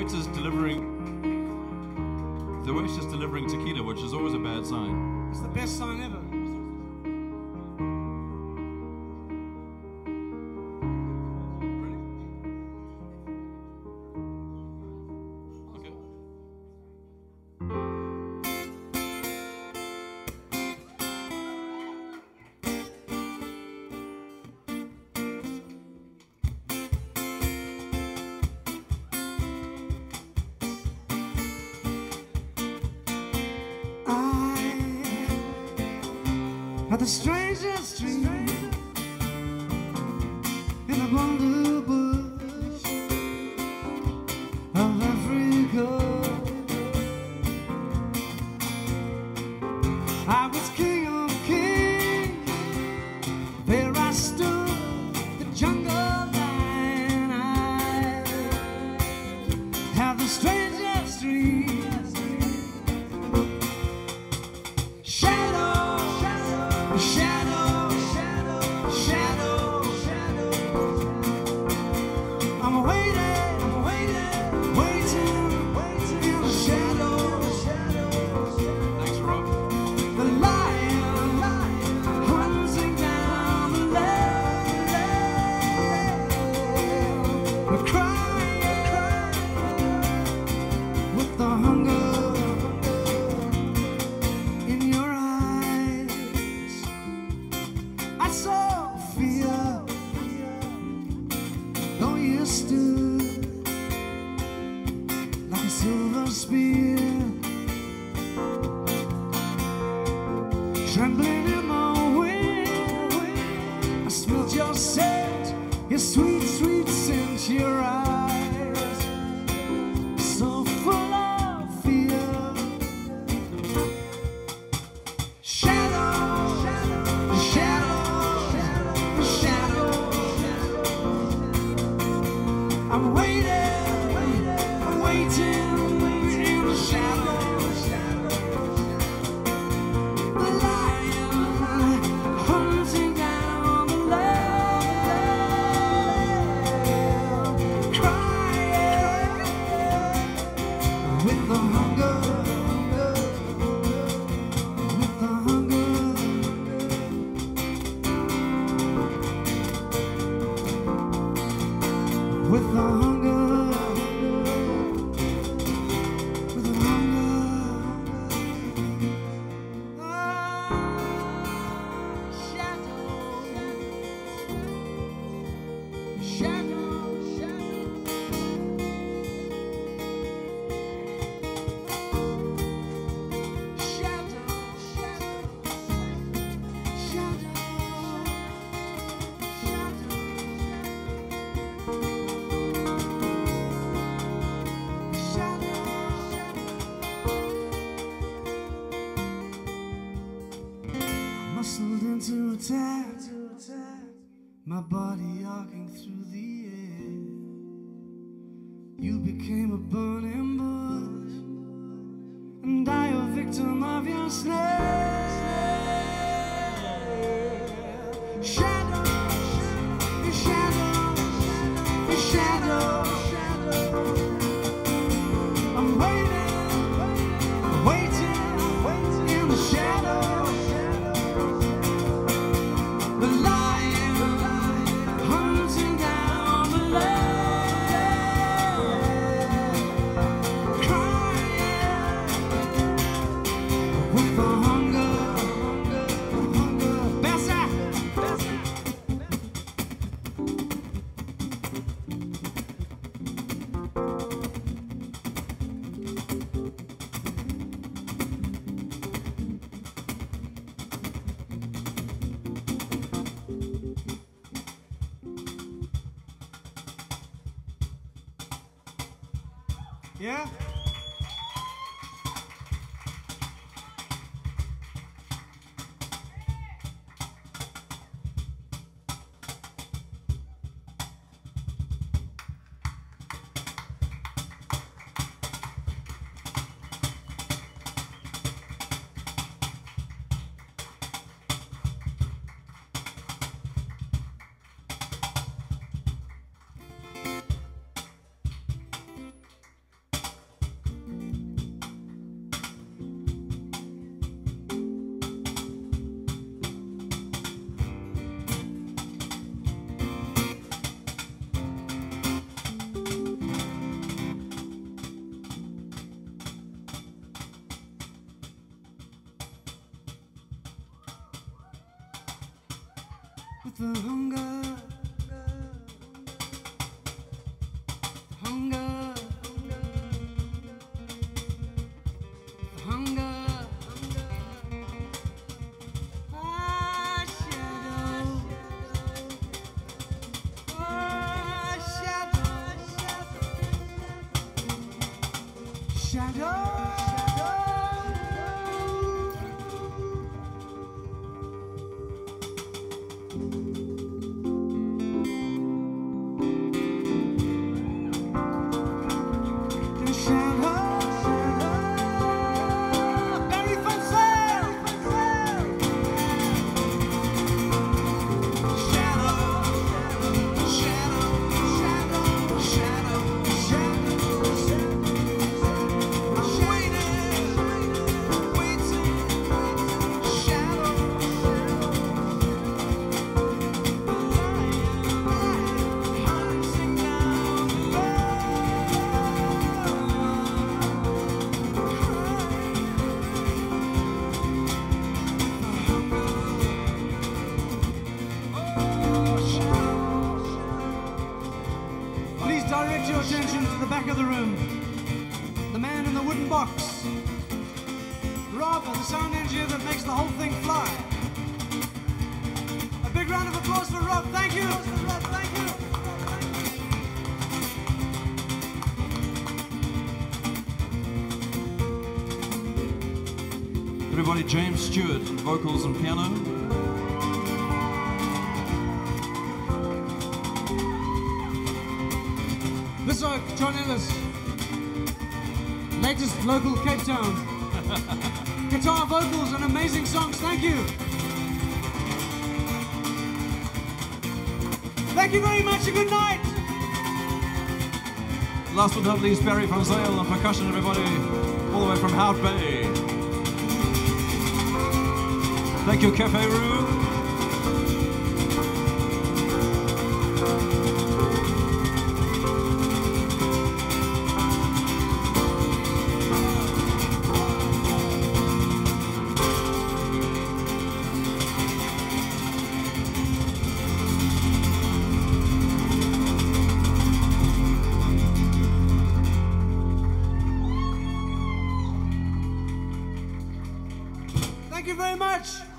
waiter's delivering tequila, which is always a bad sign. It's the best sign ever. At the strangest dream in the bamboo bush of Africa, I was king of kings. There I stood, the jungle lion. I had the strangest dream. Trembling in my wind, I smelled your scent, your sweet, sweet scent, your eyes, so full of fear. Shadow, shadow, shadow, shadow. I'm waiting, I'm waiting in the shadow. Into attack, my body arcing through the air. You became a burning bush, and I a victim of your snare. Shadow, shadow, shadow. I'm waiting in the shadow. The lion hunting down the land, crying with the hunger. Bessa. Yeah? the hunger, hunger, hunger. Ah, shadow, ah, shadow, shadow. Barry Van Zyl. Shadow, shadow, shadow, shadow, shadow. I'm waiting, waiting. Shadow, hunting down the Please direct your attention to the back of the room. The man in the wooden box. Rob, the sound engineer that makes the whole thing fly. A big round of applause for Rob. Thank you. Thank you. Everybody, James Stewart, vocals and piano. This oak, John Ellis. Latest local Cape Town. Guitar, vocals, and amazing songs. Thank you. Thank you very much and good night. Last but not least, Barry Van Zyl on percussion, everybody, all the way from Hout Bay. Thank you, Café, Roux. Thank you very much.